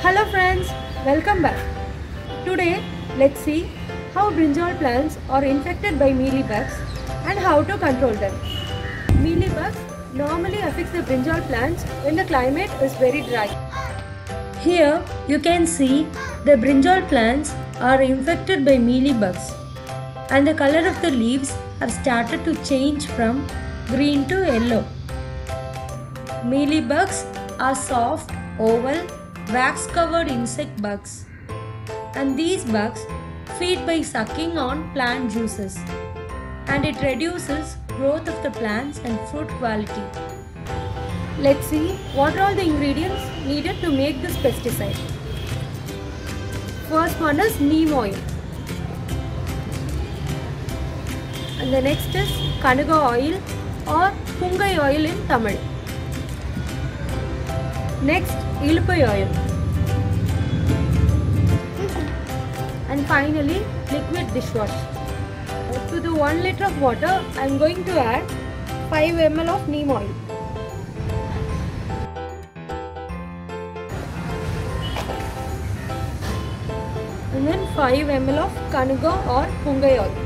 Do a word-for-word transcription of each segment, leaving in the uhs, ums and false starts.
Hello friends, welcome back. Today, let's see how brinjal plants are infected by mealybugs and how to control them. Mealybugs normally affect the brinjal plants when the climate is very dry. Here you can see the brinjal plants are infected by mealybugs and the color of the leaves have started to change from green to yellow. Mealybugs are soft, oval, wax-covered insect bugs, and these bugs feed by sucking on plant juices, and it reduces growth of the plants and fruit quality. Let's see what are all the ingredients needed to make this pesticide. First one is neem oil, and the next is kanuga oil or pungai oil in Tamil. Next, ilpai oil, and finally liquid dishwash. To the one liter of water, I am going to add five milliliters of neem oil. And then five milliliters of kanuga or pungai oil.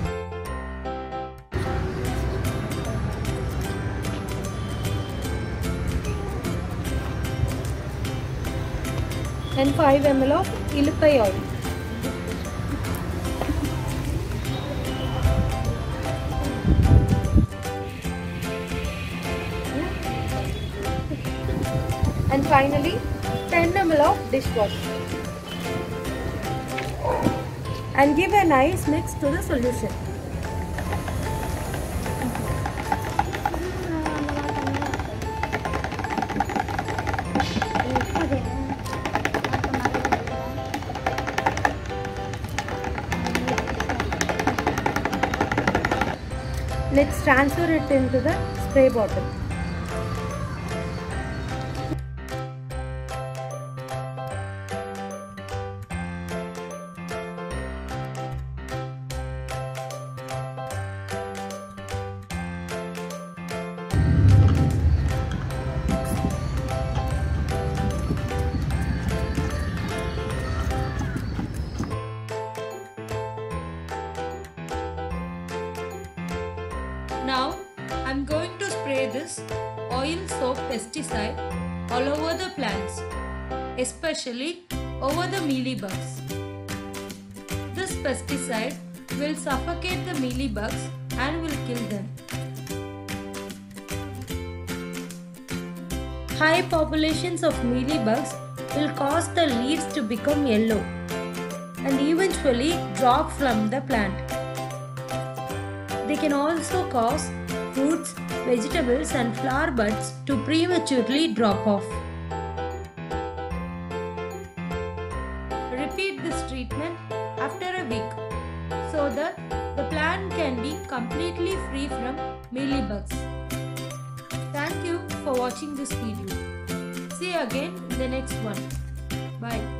And five milliliters of ilpai oil. And finally ten milliliters of dishwash. And give a nice mix to the solution. Let's transfer it into the spray bottle. Now I am going to spray this oil soap pesticide all over the plants, especially over the mealybugs. This pesticide will suffocate the mealybugs and will kill them. High populations of mealybugs will cause the leaves to become yellow and eventually drop from the plant. They can also cause fruits, vegetables and flower buds to prematurely drop off. Repeat this treatment after a week so that the plant can be completely free from mealybugs. Thank you for watching this video. See you again in the next one. Bye.